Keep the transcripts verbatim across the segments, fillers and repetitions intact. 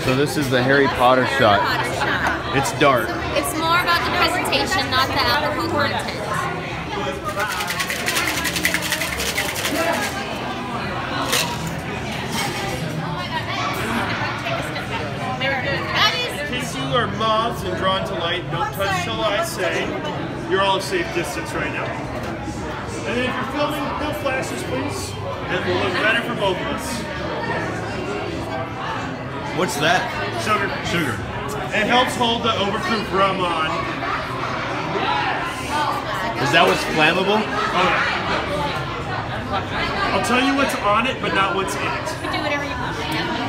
So this is the Harry Potter shot. Potter shot. It's dark. It's more about the presentation, not the alcohol content. In case you are moths and drawn to light, don't touch till I say. You're all a safe distance right now. And then if you're filming, no flashes, please. It will look better for both of us. What's that? Sugar. Sugar. It helps hold the overproof rum on. Is that what's flammable? Oh, yeah. I'll tell you what's on it, but not what's in it. You can do whatever you want.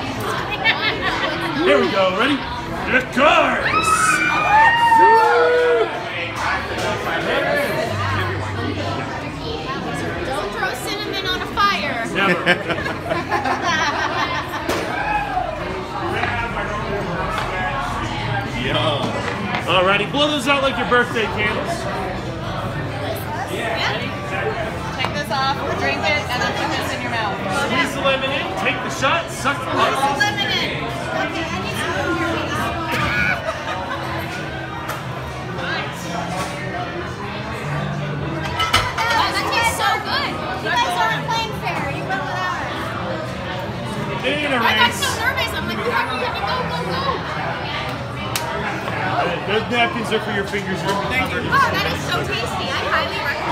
Here we go. Ready? The cars! Don't throw cinnamon on a fire. Never. Yum. Alrighty, blow those out like your birthday candles. Take this off, drink it, and then put this in your mouth. Squeeze the lemon in, take the shot, suck the lemon. Put the lemon in. Okay, I need some of your Wow, that tastes so good. You guys aren't playing fair. You went without it. In a I got race. so nervous. I'm like, we have to go, go, go. Those napkins are for your fingers. Oh, that is so tasty. I highly recommend